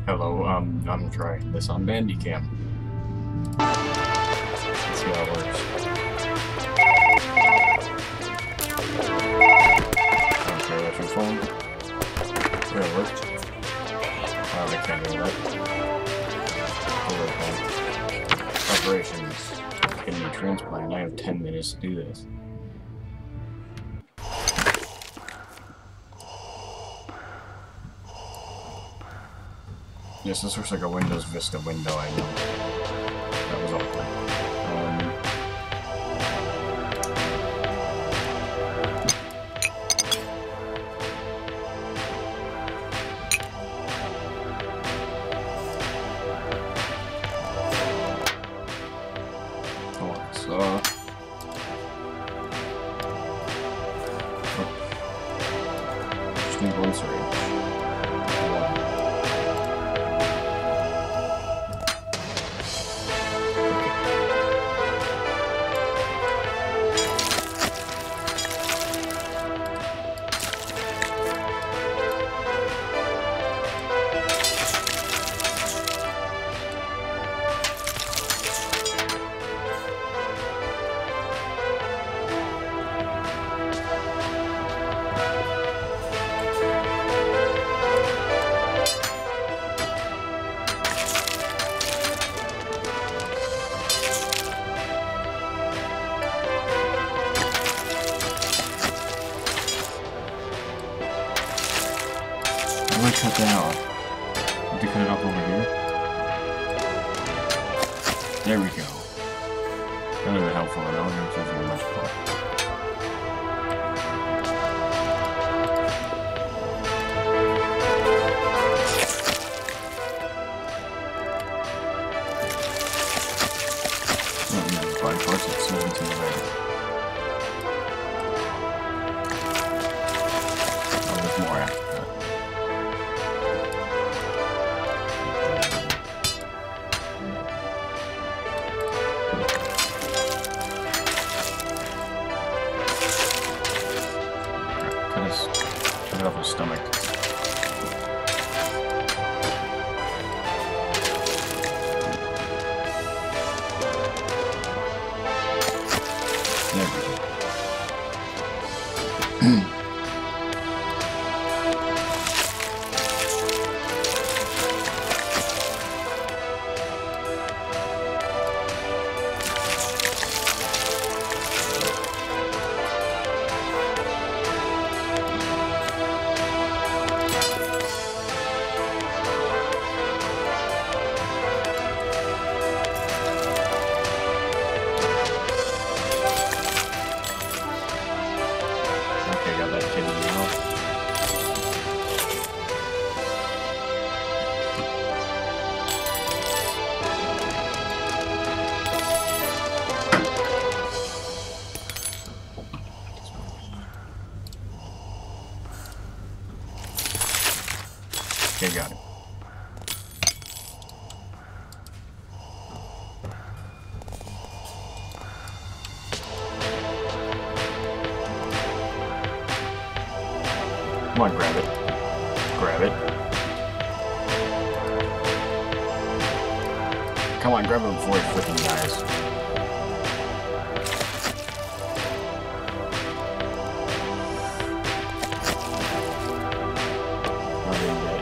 Hello, I'm trying this on Bandicam. Let's see how it works. Okay, that's your phone. Yeah, it worked. Oh, I can't do that. Operations. Kidney transplant. I have 10 minutes to do this. Yes, this looks like a Windows Vista window, I know. That was awkward. Just need one syringe. I'm gonna cut that off. Have to cut it off over here. There we go. That would have been helpful, and I don't know if there's very much fun. Oh, no, 5 parts at 17 already. Oh, there's more after that. Cut it off his stomach. There we go. Okay, got that kidney out. Okay, got it. Come on, grab it. Grab it. Come on, grab it before it freaking dies. I didn't get it.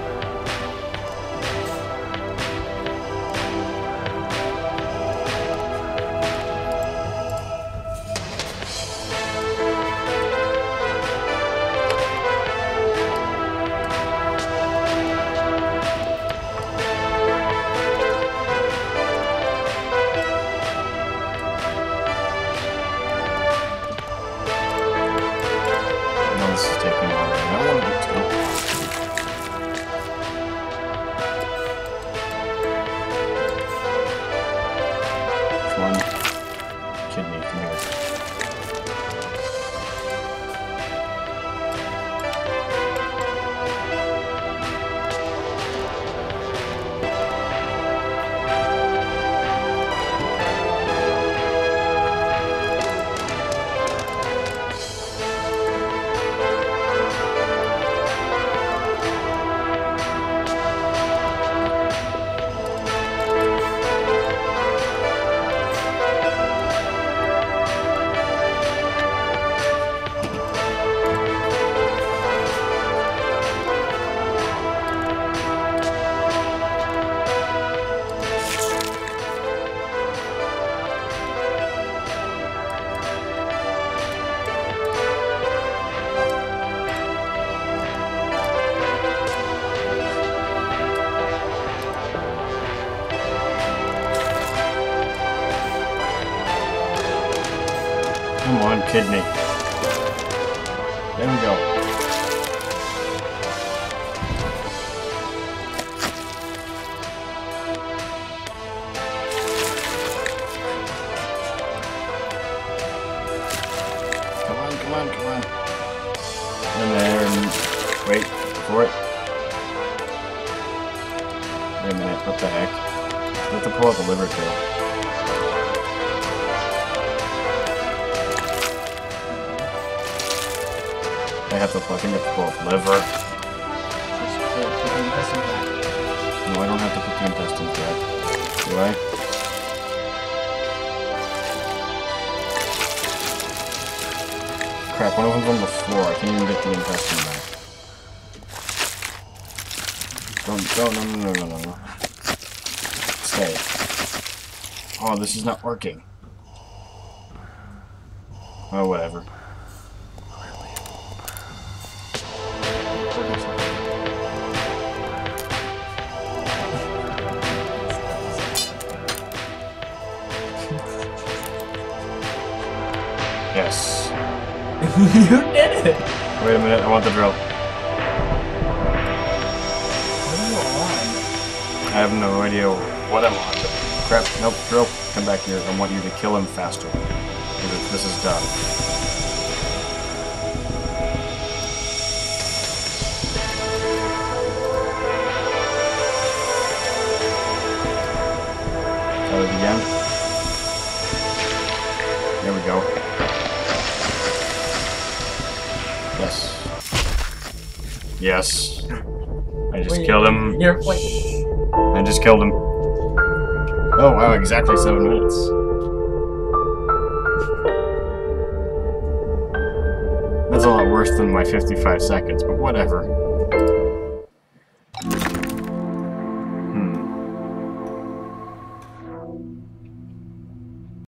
Come on, kidney. There we go. Come on, come on, come on. And then wait for it. Wait a minute, what the heck? I have to pull out the liver tail. I have to I think I have to pull out liver. No, I don't have to put the intestines back. Do I? Crap, one of them's on the floor. I can't even get the intestine back. No. Stay. Oh, this is not working. Oh, whatever. Yes. You did it! Wait a minute, I want the drill. What are you on? I have no idea what I'm on. Crap, nope, drill. Come back here. I want you to kill him faster. This is done. Try it again. There we go. Yes. Yes. I just killed him. You're like... I just killed him. Oh wow, exactly 7 minutes. That's a lot worse than my 55 seconds, but whatever.